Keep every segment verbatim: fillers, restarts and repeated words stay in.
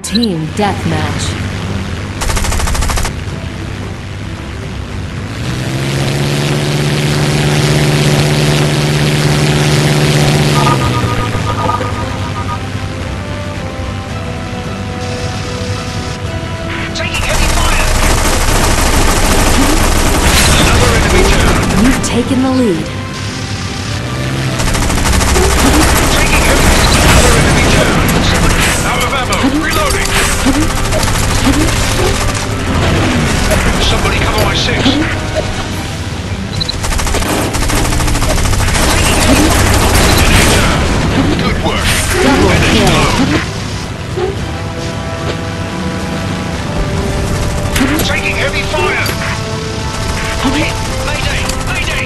Team Deathmatch. Taking the lead. Taking him. Another enemy down. Out of ammo. Reloading. Somebody cover my six. Enemy down. Good work. Double Enemy kill. low. Taking heavy fire. I'm hit. Mayday. Mayday.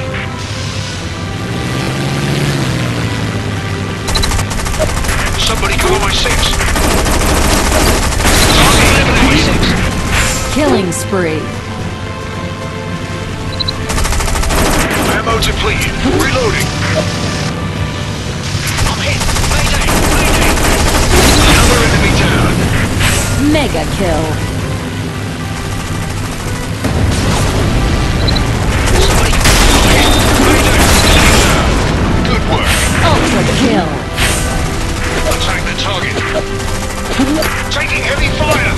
Somebody cover my six. Target eliminated. Killing spree. Ammo depleted. Reloading. I'm hit. Mayday. Mayday. Another enemy down. Mega kill. Somebody. I'm hit. Mayday. Enemy down. Good work. Ultra kill. Attack the target. Taking heavy fire.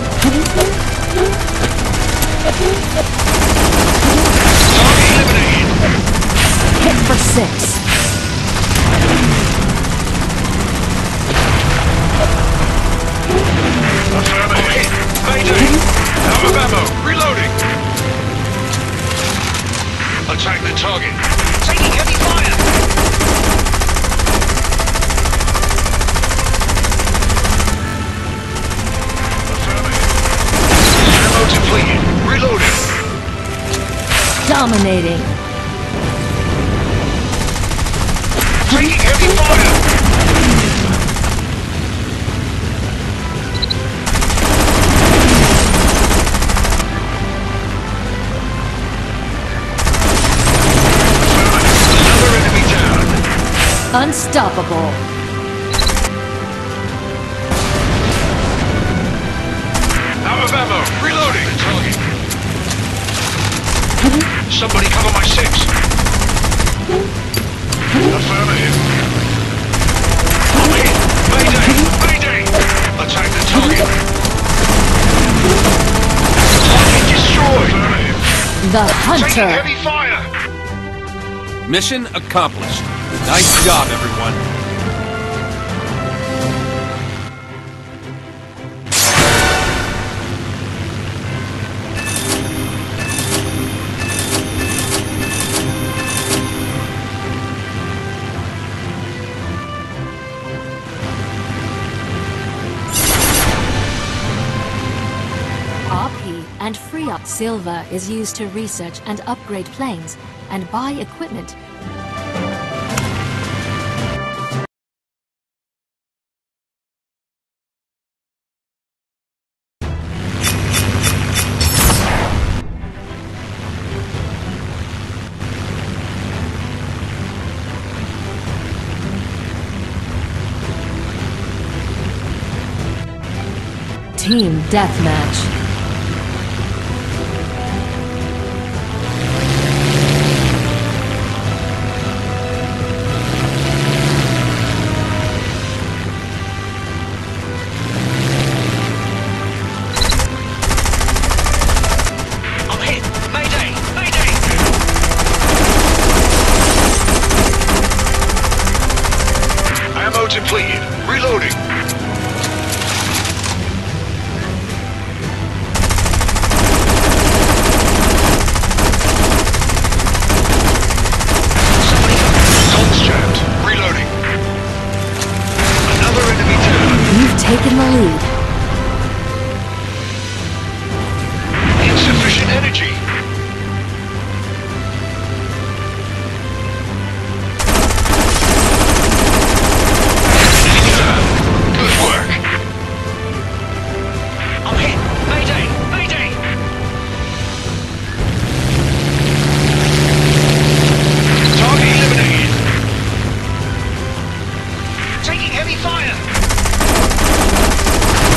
Target eliminated. Hit for six. Affirmative hit. Mayday. Out of ammo. Reloading. Attack the target. Taking heavy fire. Ammo depleted. Reloading. Dominating. Taking heavy fire. Another enemy down. Unstoppable. Out of ammo. Reloading. Target. Somebody cover my six. Affirmative. I'm hit. Mayday. Mayday. Attack the target. Target destroyed. Affirmative. The Taking Hunter. heavy fire. Mission accomplished. Nice job, everyone. R P and free up silver is used to research and upgrade planes and buy equipment. Team Deathmatch. I'm hit. Mayday. Mayday. Ammo depleted. Reloading. Guns jammed. Reloading. Another enemy down. You've taken the lead. Insufficient energy. Enemy down. Good work. I'm hit. Mayday. Mayday. Target eliminated. Taking heavy fire.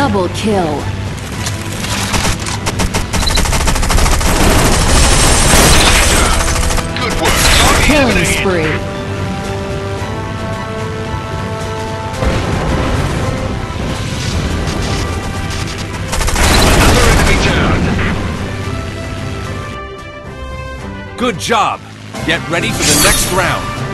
Double kill. Good work. Target Killing eliminated. spree. Another enemy down. Good job. Get ready for the next round.